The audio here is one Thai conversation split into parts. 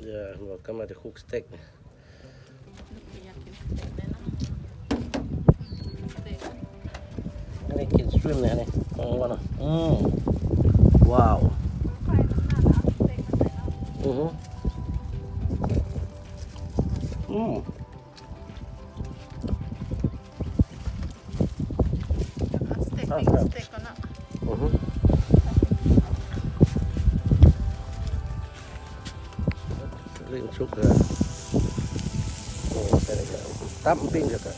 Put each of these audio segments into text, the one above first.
บอกก็มาจะคุกสเต็กเนี่ยนี่กินสตรีมเนี่ยนี่มองว่าเนาะว้าวสเต็กก่อนนะเรื่องชุกเลยโอ้แต่ละอย่างตั้มปิ้งก็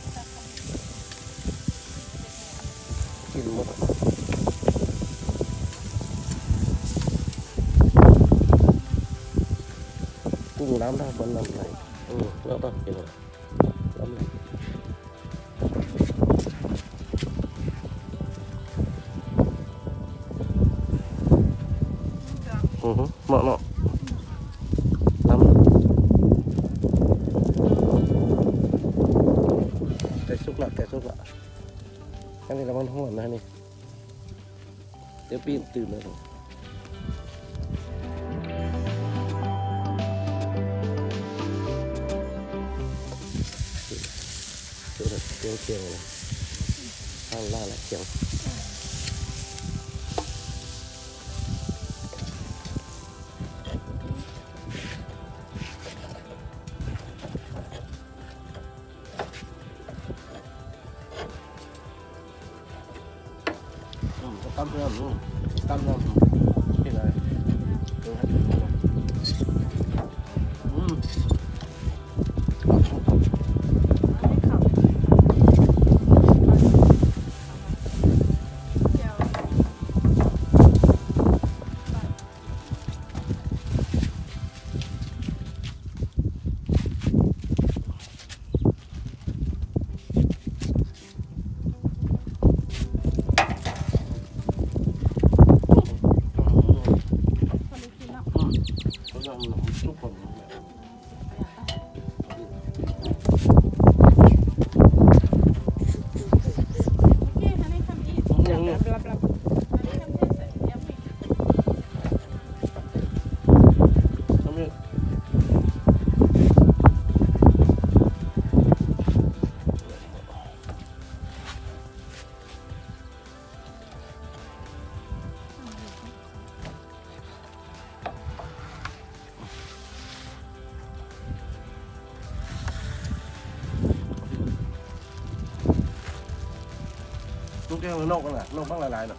กินหมดกุ้งน้ำท่าบนน้ำไหลแล้วต้องกินอะไรน้ำไหลเหมาะน้ำไก่ซุกละอันนี้เรามันห้องนะนี่เดี๋ยวปีนตื่นเลยเชียงเลยข้างล่างแล้วเชียงตั้มเริ่มที่ไหนลูกแก้วนกกันน่ะนกบ้างหลายๆน่ะ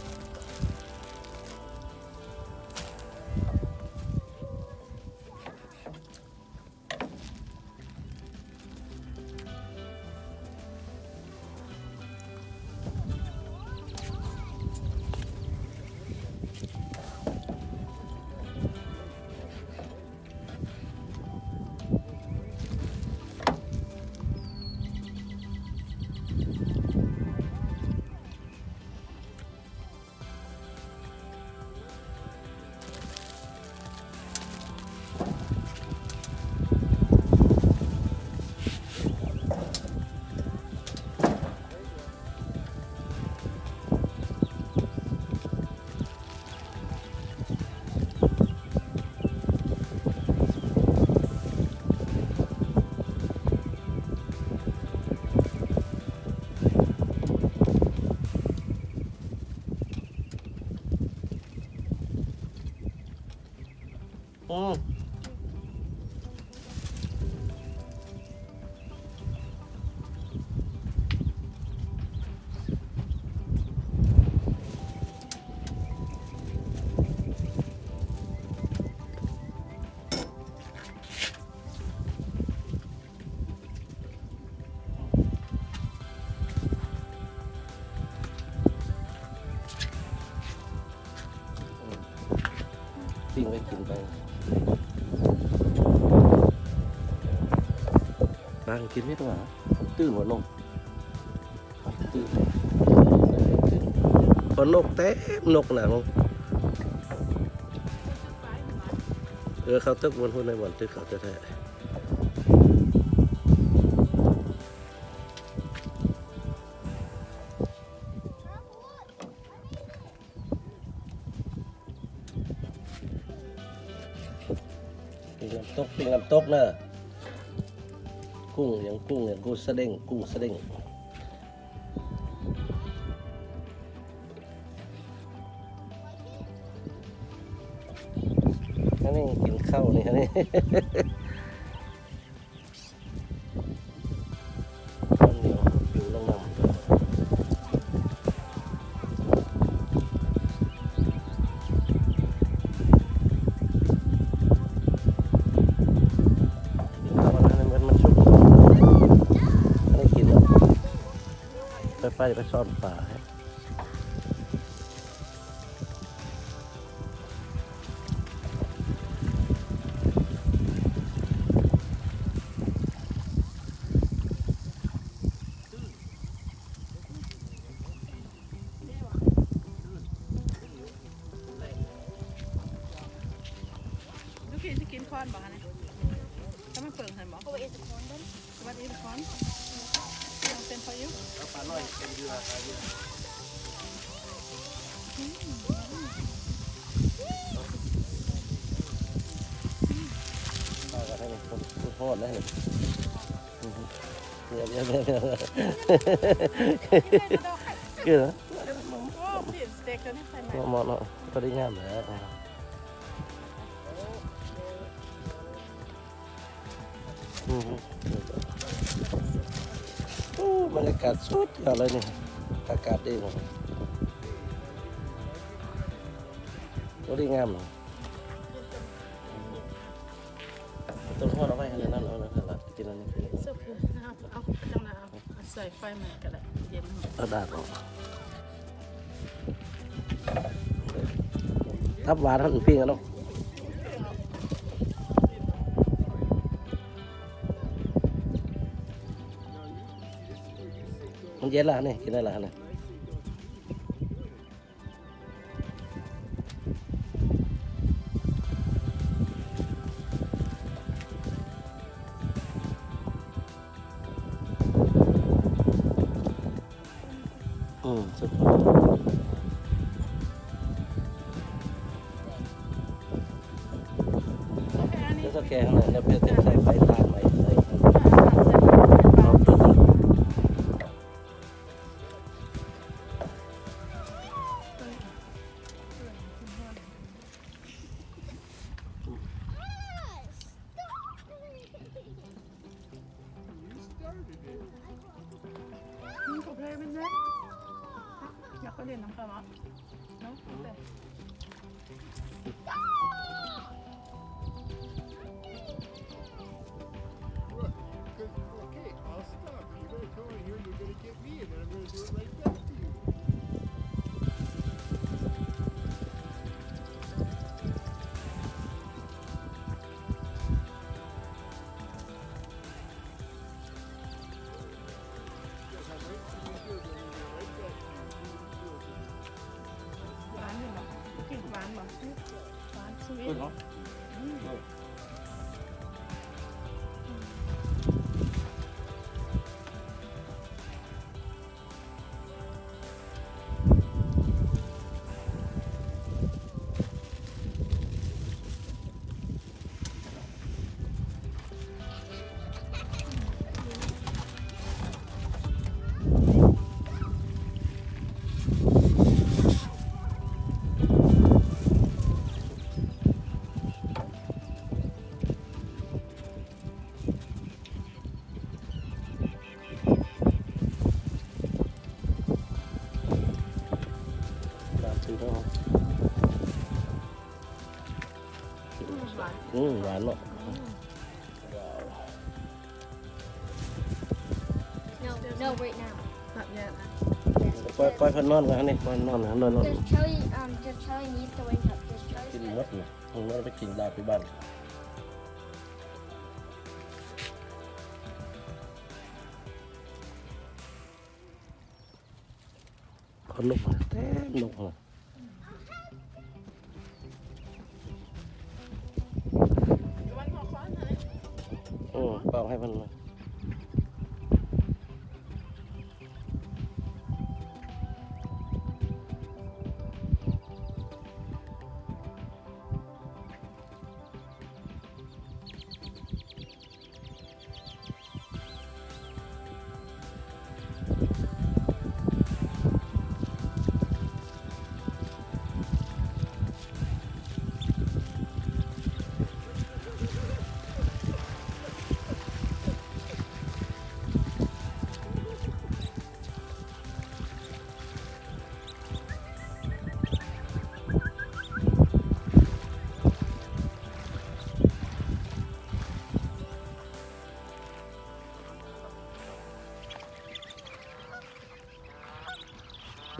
ปิ้งไปกินไปบางกินไม่ตัวตื่นหัวนกตื่นพอนกเต็มนกหนังเขาตึกบนคนในบ่อนตึกเขาจะแท้น้ำตกปิ้งน้ำตกเนอะกุ้งอย่างกุ้งสะเด้งกุ้งสะเด้งอันนี้กินข้าวนี่อันนี้ข้าวเหนียวอยู่ลงน้ำไปซ่อนป่าให้ลูกพี่จะกินคอนบอกนะถ้าไม่เปิดหันบอก What is the corn then? What is the corn? Send for you. ปลาน้อยเป็นเรือปลาเรือปลาอะไรเนี่ยคนทอดนะเนี่ยเยอะเกลือโอ้เปลี่ยนสเต็กแล้วนี่ใส่ไหมเหมาะเนาะก็ได้งามแล้วบรรยากาศสุดยอดเลยนี่อากาศดีมากก็ดีงามเนาะต้นทอดเอาไว้ให้นั่นเอานะละกินอันนี้สุกเอาจังนะเอาใส่ไฟใหม่ก็ได้เย็นเอาดาดออกทับหวานท่านปิ้งกันเนาะมันเย็นละนี่กินได้ละนี่สุดเดี๋ยวสแกนเลยแล้วเพื่อจะใส่ไฟตามไปเลยเขาเพลย์เป็นไงอยากไปเรียนน้ำเขาเนาะเนาะแต่ Okay, I'll stop. You're gonna come in here and you're gonna get me, and then I'm gonna do it right back to you. Yes, I'm right to you good, and then right back to you. หวานอยู่เนาะกลิ่นหวานบ่หวานสวีทหวานเนาะ No, right now. แบบเนี้ยนะปล่อยพันนอนกันนี่ปล่อยนอนนะนอน Does Charlie need to wake up? Does กิน Charlie มดนะมึงไม่ไปกินลาบที่บ้านคนนกเต้นกนะวันหมอคอนไหนเปล่าให้มันมา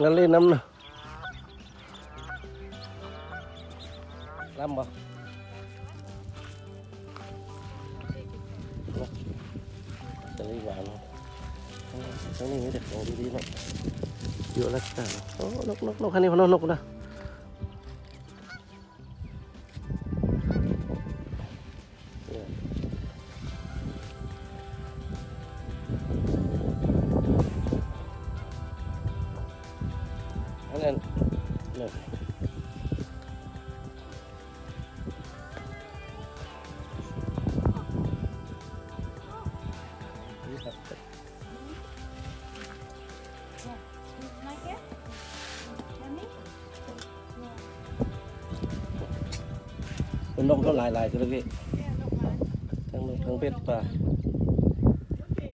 งั้นเล่นน้ำนะลำบ่จะรีบหวานทั้งนี้มีแต่ของดีๆเนาะเยอะแล้วจ้ะโอ้นกคันนี้พอนกนะอันนั้นเนี่ยเป็นนกเท่าลายๆกันเลยพี่ทั้งนกทั้งเป็ดป่า